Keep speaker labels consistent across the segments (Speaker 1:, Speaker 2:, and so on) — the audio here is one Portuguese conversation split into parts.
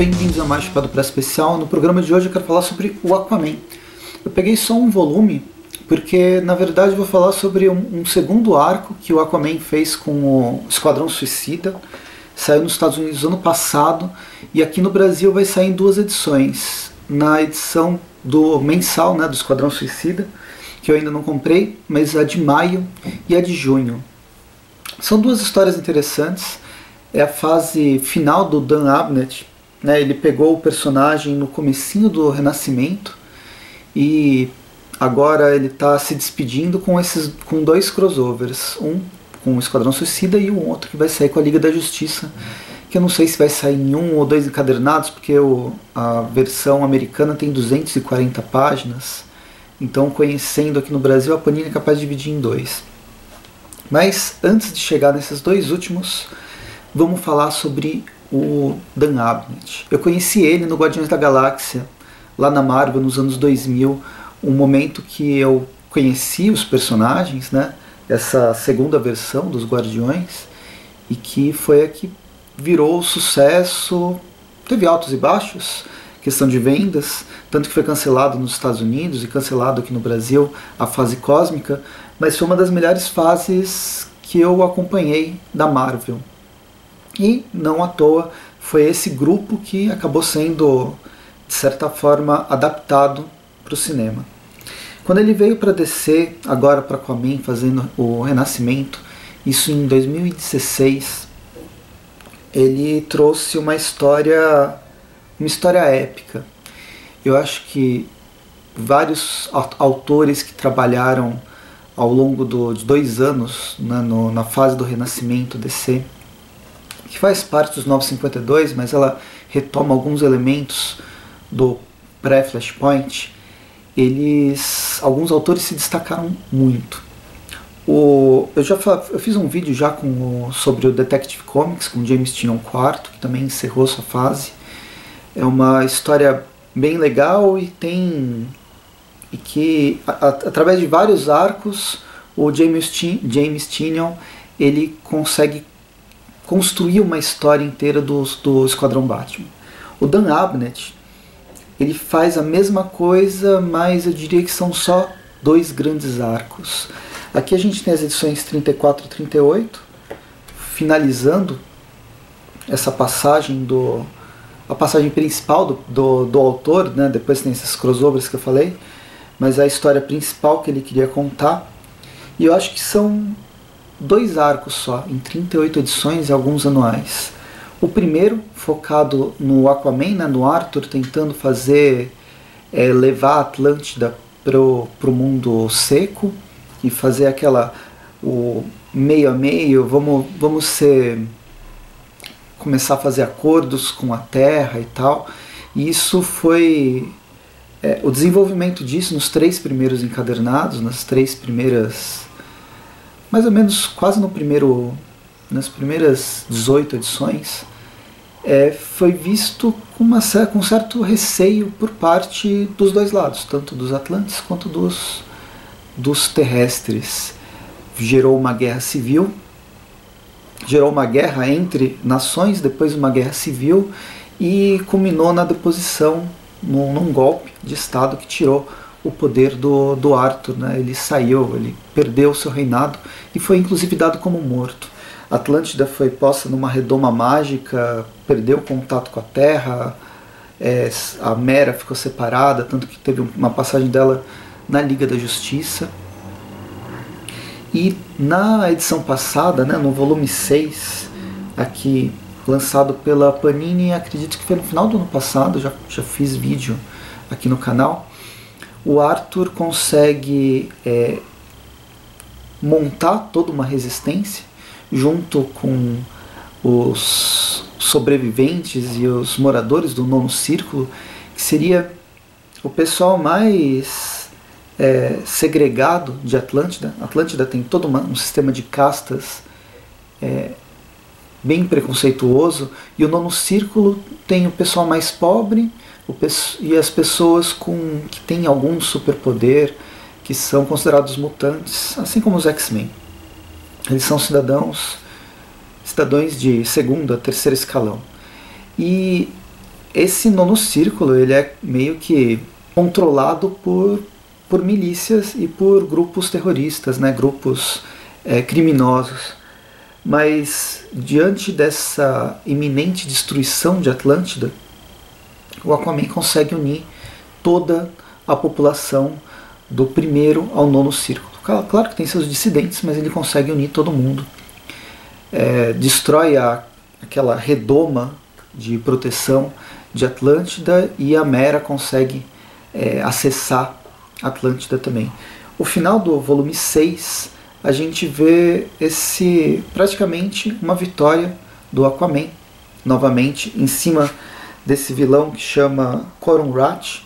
Speaker 1: bem-vindos a mais Chapéu do Pré Especial. No programa de hoje eu quero falar sobre o Aquaman. Eu peguei só um volume, porque na verdade eu vou falar sobre um segundo arco que o Aquaman fez com o Esquadrão Suicida. Saiu nos Estados Unidos ano passado e aqui no Brasil vai sair em duas edições. Na edição do mensal, né, do Esquadrão Suicida, que eu ainda não comprei, mas a de maio e a de junho. São duas histórias interessantes. É a fase final do Dan Abnett, né? Ele pegou o personagem no comecinho do Renascimento e agora ele está se despedindo com dois crossovers, um com o Esquadrão Suicida e um outro que vai sair com a Liga da Justiça, que eu não sei se vai sair em um ou dois encadernados, porque a versão americana tem 240 páginas, então conhecendo aqui no Brasil a Panini é capaz de dividir em dois. Mas antes de chegar nesses dois últimos, vamos falar sobre o Dan Abnett. Eu conheci ele no Guardiões da Galáxia, lá na Marvel, nos anos 2000, um momento que eu conheci os personagens, né? Essa segunda versão dos Guardiões, e que foi a que virou sucesso, teve altos e baixos, questão de vendas, tanto que foi cancelado nos Estados Unidos e cancelado aqui no Brasil a fase cósmica, mas foi uma das melhores fases que eu acompanhei da Marvel. E, não à toa, foi esse grupo que acabou sendo, de certa forma, adaptado para o cinema. Quando ele veio para DC, agora para Aquaman, fazendo o Renascimento, isso em 2016, ele trouxe uma história épica. Eu acho que vários autores que trabalharam ao longo de 2 anos, né, na fase do Renascimento DC, que faz parte dos 952, mas ela retoma alguns elementos do pré-Flashpoint, alguns autores se destacaram muito. Eu fiz um vídeo já sobre o Detective Comics com James Tynion IV, que também encerrou sua fase. É uma história bem legal e que através de vários arcos o James Tynion ele consegue construir uma história inteira do Esquadrão Batman. O Dan Abnett ele faz a mesma coisa, mas eu diria que são só 2 grandes arcos. Aqui a gente tem as edições 34 e 38, finalizando essa passagem a passagem principal do autor, né? Depois tem esses crossovers que eu falei, mas a história principal que ele queria contar. E eu acho que são 2 arcos só, em 38 edições e alguns anuais. O primeiro, focado no Aquaman, né, no Arthur, tentando levar a Atlântida para o mundo seco e fazer o meio a meio, começar a fazer acordos com a Terra e tal. E isso foi o desenvolvimento disso nos 3 primeiros encadernados, nas 3 primeiras, mais ou menos quase nas primeiras 18 edições, foi visto com um certo receio por parte dos 2 lados, tanto dos Atlantes quanto dos terrestres. Gerou uma guerra civil, gerou uma guerra entre nações, depois uma guerra civil, e culminou na deposição, num golpe de Estado que tirou o poder do Arthur, né? Ele perdeu o seu reinado e foi inclusive dado como morto. A Atlântida foi posta numa redoma mágica, perdeu o contato com a Terra, a Mera ficou separada, tanto que teve uma passagem dela na Liga da Justiça. E na edição passada, né, no volume 6, aqui lançado pela Panini, acredito que foi no final do ano passado, já fiz vídeo aqui no canal, o Arthur consegue montar toda uma resistência junto com os sobreviventes e os moradores do Nono Círculo, que seria o pessoal mais segregado de Atlântida. Atlântida tem todo um sistema de castas bem preconceituoso, e o Nono Círculo tem o pessoal mais pobre e as pessoas que têm algum superpoder, que são considerados mutantes, assim como os X-Men. Eles são cidadãos de segunda, terceiro escalão. E esse nono círculo ele é meio que controlado por milícias e por grupos terroristas, né, grupos criminosos. Mas diante dessa iminente destruição de Atlântida, o Aquaman consegue unir toda a população do primeiro ao nono círculo. Claro que tem seus dissidentes, mas ele consegue unir todo mundo. Destrói aquela redoma de proteção de Atlântida e a Mera consegue acessar Atlântida também. O final do volume 6, a gente vê praticamente uma vitória do Aquaman, novamente, em cima desse vilão que chama Corum-Rat.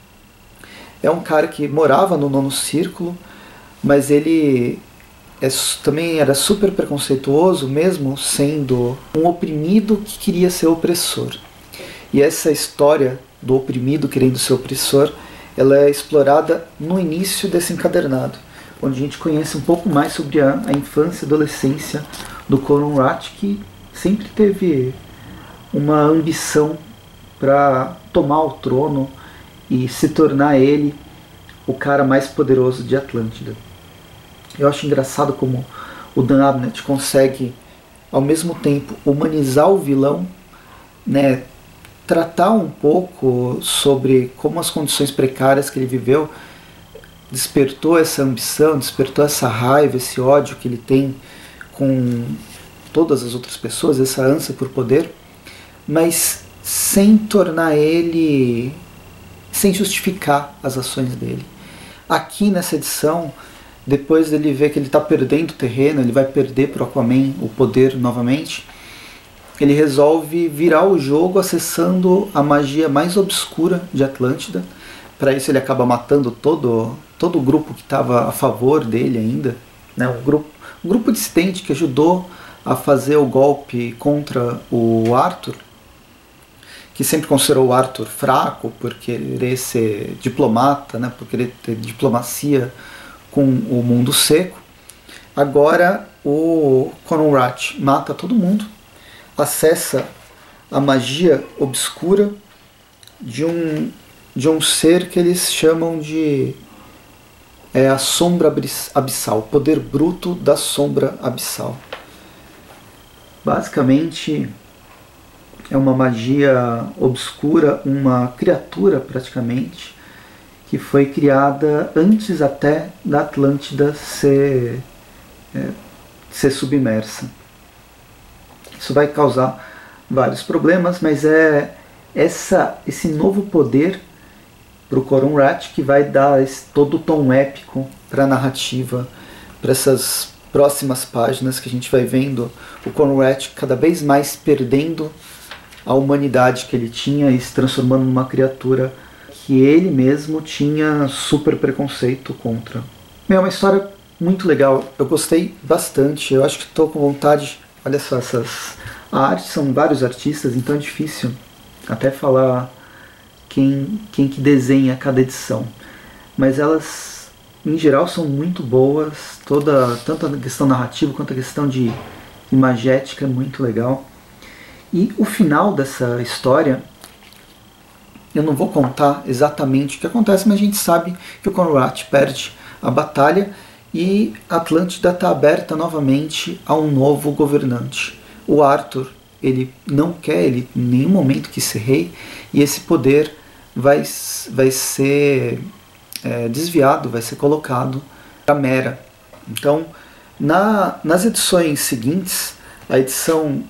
Speaker 1: É um cara que morava no nono círculo, mas ele também era super preconceituoso, mesmo sendo um oprimido que queria ser opressor. E essa história do oprimido querendo ser opressor, ela é explorada no início desse encadernado, onde a gente conhece um pouco mais sobre a infância e adolescência do Corum-Rat, que sempre teve uma ambição para tomar o trono e se tornar ele o cara mais poderoso de Atlântida. Eu acho engraçado como o Dan Abnett consegue, ao mesmo tempo, humanizar o vilão, né, tratar um pouco sobre como as condições precárias que ele viveu despertou essa ambição, despertou essa raiva, esse ódio que ele tem com todas as outras pessoas, essa ânsia por poder, mas sem tornar ele, sem justificar as ações dele. Aqui nessa edição, depois dele ver que ele está perdendo terreno, ele vai perder para o Aquaman o poder novamente, ele resolve virar o jogo acessando a magia mais obscura de Atlântida. Para isso ele acaba matando todo o grupo que estava a favor dele ainda, né? O grupo dissidente que ajudou a fazer o golpe contra o Arthur, que sempre considerou o Arthur fraco por querer ser diplomata, né? Por querer ter diplomacia com o mundo seco. Agora o Corum-Rat mata todo mundo, acessa a magia obscura de um ser que eles chamam de a sombra abissal, o poder bruto da sombra abissal. Basicamente é uma magia obscura, uma criatura praticamente, que foi criada antes até da Atlântida ser submersa. Isso vai causar vários problemas, mas esse novo poder para o Corum-Rat que vai dar todo o tom épico para a narrativa, para essas próximas páginas que a gente vai vendo o Corum-Rat cada vez mais perdendo a humanidade que ele tinha e se transformando numa criatura que ele mesmo tinha super preconceito contra. É uma história muito legal, eu gostei bastante, eu acho que estou com vontade. Olha só, a arte são vários artistas, então é difícil até falar quem que desenha cada edição. Mas elas, em geral, são muito boas, tanto a questão narrativa quanto a questão de imagética é muito legal. E o final dessa história, eu não vou contar exatamente o que acontece, mas a gente sabe que o Corum-Rat perde a batalha e Atlântida está aberta novamente a um novo governante. O Arthur, ele não quer, ele em nenhum momento quis ser rei, e esse poder vai ser desviado, vai ser colocado para Mera. Então, nas edições seguintes, a edição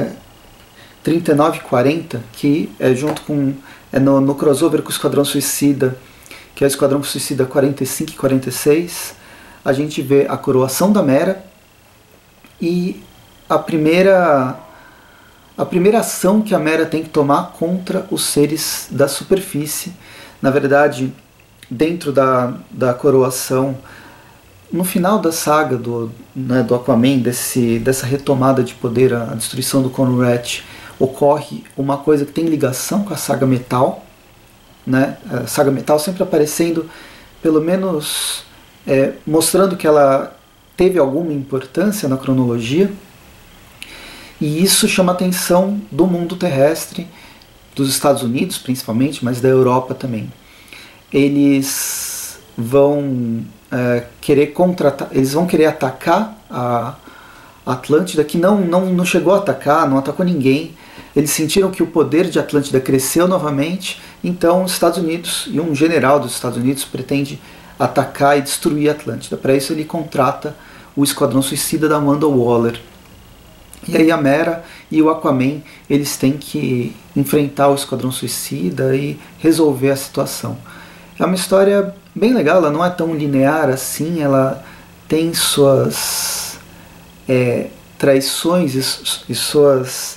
Speaker 1: 39 e 40, que é junto com no crossover com o Esquadrão Suicida, que é o Esquadrão Suicida 45 e 46, a gente vê a coroação da Mera e a primeira ação que a Mera tem que tomar contra os seres da superfície. Na verdade, dentro da coroação, no final da saga do Aquaman, dessa retomada de poder, a destruição do Corum-Rat, ocorre uma coisa que tem ligação com a saga Metal, né? A saga Metal sempre aparecendo, pelo menos mostrando que ela teve alguma importância na cronologia, e isso chama a atenção do mundo terrestre, dos Estados Unidos principalmente, mas da Europa também. Eles vão eles vão querer atacar a Atlântida, que não chegou a atacar, não atacou ninguém. Eles sentiram que o poder de Atlântida cresceu novamente, então os Estados Unidos e um general dos Estados Unidos pretende atacar e destruir a Atlântida. Para isso ele contrata o Esquadrão Suicida da Amanda Waller. E aí a Mera e o Aquaman, eles têm que enfrentar o Esquadrão Suicida e resolver a situação. É uma história bem legal, ela não é tão linear assim, ela tem suas traições e suas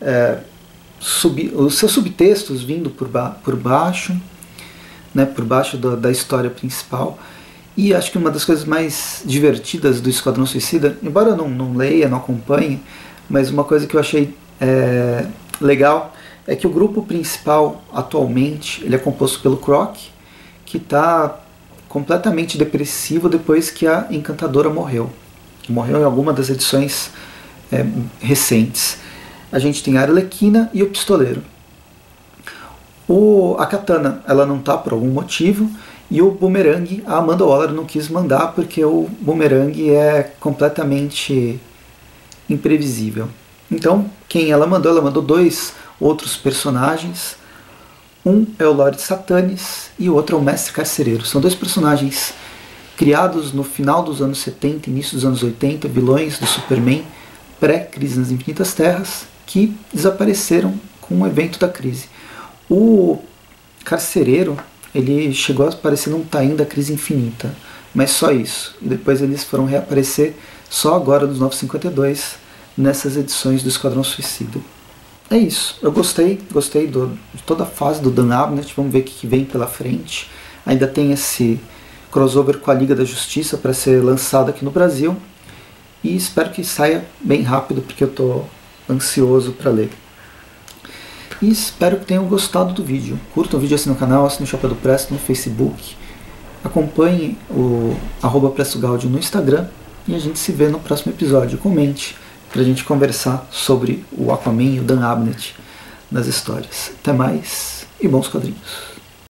Speaker 1: os seus subtextos vindo por baixo, né, por baixo da história principal. E acho que uma das coisas mais divertidas do Esquadrão Suicida, embora eu não leia, não acompanhe, mas uma coisa que eu achei legal é que o grupo principal atualmente ele é composto pelo Croc, que está completamente depressivo depois que a Encantadora morreu. Morreu em alguma das edições recentes. A gente tem a Arlequina e o Pistoleiro. A Katana, ela não está por algum motivo, e o Boomerang, a Amanda Waller não quis mandar porque o Boomerang é completamente imprevisível. Então, quem ela mandou 2 outros personagens. Um é o Lord Satanis e o outro é o Mestre Carcereiro. São 2 personagens criados no final dos anos 70, início dos anos 80, vilões do Superman, pré-Crise nas Infinitas Terras, que desapareceram com o evento da crise. O Carcereiro, ele chegou a aparecer num tie-in da Crise Infinita, mas só isso. E depois eles foram reaparecer só agora nos 952, nessas edições do Esquadrão Suicida. É isso, eu gostei de toda a fase do Dan Abnett, vamos ver o que vem pela frente. Ainda tem esse crossover com a Liga da Justiça para ser lançado aqui no Brasil, e espero que saia bem rápido, porque eu estou ansioso para ler. E espero que tenham gostado do vídeo. Curtam o vídeo, assinem o canal, assinem o Chapéu do Presto no Facebook, acompanhe o @PrestoGaudio no Instagram, e a gente se vê no próximo episódio. Comente para a gente conversar sobre o Aquaman e o Dan Abnett nas histórias. Até mais e bons quadrinhos.